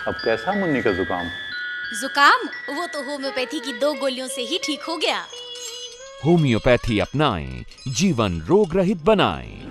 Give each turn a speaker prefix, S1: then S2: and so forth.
S1: अब कैसा मुन्नी का जुकाम?
S2: जुकाम वो तो होम्योपैथी की 2 गोलियों से ही ठीक हो गया।
S3: होम्योपैथी अपनाएं, जीवन रोग रहित बनाएं।